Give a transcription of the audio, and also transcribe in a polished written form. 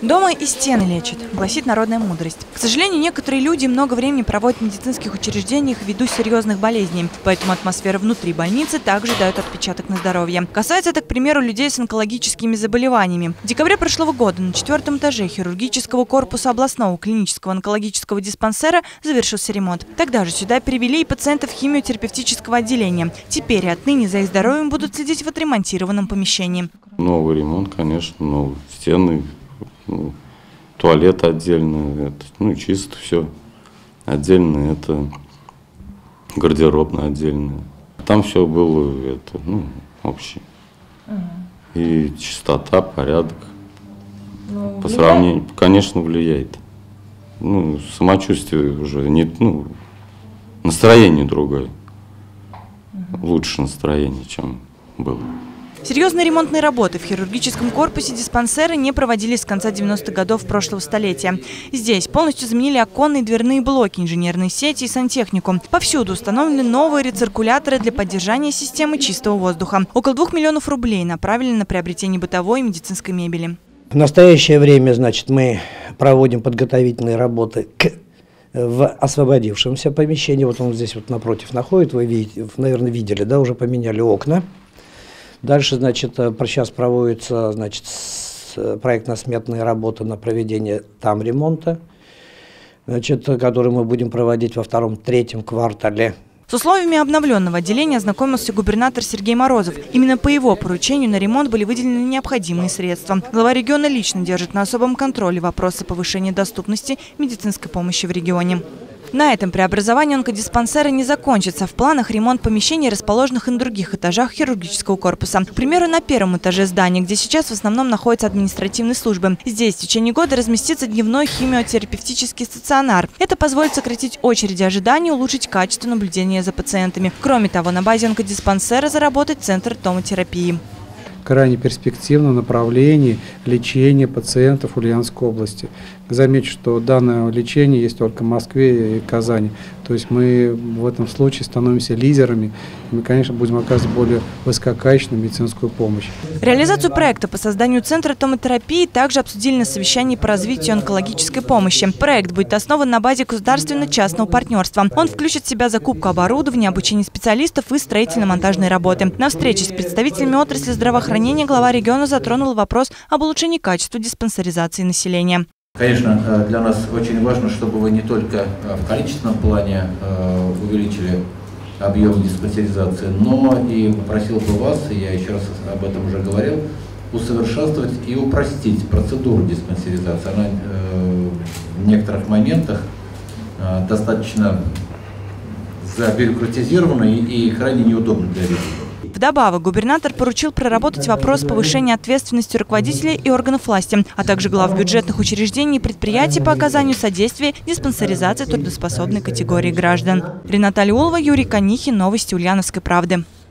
Дома и стены лечат, гласит народная мудрость. К сожалению, некоторые люди много времени проводят в медицинских учреждениях ввиду серьезных болезней. Поэтому атмосфера внутри больницы также дает отпечаток на здоровье. Касается это, к примеру, людей с онкологическими заболеваниями. В декабре прошлого года на 4-м этаже хирургического корпуса областного клинического онкологического диспансера завершился ремонт. Тогда же сюда перевели и пациентов химиотерапевтического отделения. Теперь и отныне за их здоровьем будут следить в отремонтированном помещении. Новый ремонт, конечно, новые стены. Туалет отдельно, чисто все. Отдельно это гардеробная отдельная. Там все было общее. И чистота, порядок. По сравнению, конечно, влияет. Самочувствие уже нет, настроение другое. Лучше настроение, чем было. Серьезные ремонтные работы в хирургическом корпусе диспансера не проводились с конца 90-х годов прошлого столетия. Здесь полностью заменили оконные и дверные блоки, инженерные сети и сантехнику. Повсюду установлены новые рециркуляторы для поддержания системы чистого воздуха. Около 2 миллионов рублей направили на приобретение бытовой и медицинской мебели. В настоящее время, мы проводим подготовительные работы в освободившемся помещении. Вот он здесь напротив находится. Вы, наверное, видели, да, уже поменяли окна. Дальше, сейчас проводятся, проектно-сметные работы на проведение там ремонта, который мы будем проводить во 2-3 квартале. С условиями обновленного отделения ознакомился губернатор Сергей Морозов. Именно по его поручению на ремонт были выделены необходимые средства. Глава региона лично держит на особом контроле вопросы повышения доступности медицинской помощи в регионе. На этом преобразование онкодиспансера не закончится. В планах ремонт помещений, расположенных и на других этажах хирургического корпуса. К примеру, на 1-м этаже здания, где сейчас в основном находятся административные службы. Здесь в течение года разместится дневной химиотерапевтический стационар. Это позволит сократить очереди ожидания и улучшить качество наблюдения за пациентами. Кроме того, на базе онкодиспансера заработает центр томотерапии. Крайне перспективном направлении лечения пациентов Ульяновской области. Замечу, что данное лечение есть только в Москве и Казани. То есть мы в этом случае становимся лидерами, и мы, конечно, будем оказывать более высококачественную медицинскую помощь. Реализацию проекта по созданию центра томотерапии также обсудили на совещании по развитию онкологической помощи. Проект будет основан на базе государственно-частного партнерства. Он включит в себя закупку оборудования, обучение специалистов и строительно-монтажные работы. На встрече с представителями отрасли здравоохранения глава региона затронул вопрос об улучшении качества диспансеризации населения. Конечно, для нас очень важно, чтобы вы не только в количественном плане увеличили объем диспансеризации, но и попросил бы вас, и я еще раз об этом уже говорил, усовершенствовать и упростить процедуру диспансеризации. Она в некоторых моментах достаточно забюрократизирована и крайне неудобна для людей. Вдобавок, губернатор поручил проработать вопрос повышения ответственности руководителей и органов власти, а также глав бюджетных учреждений и предприятий по оказанию содействия диспансеризации трудоспособной категории граждан. Рената Алиулова, Юрий Конихин. Новости Ульяновской правды.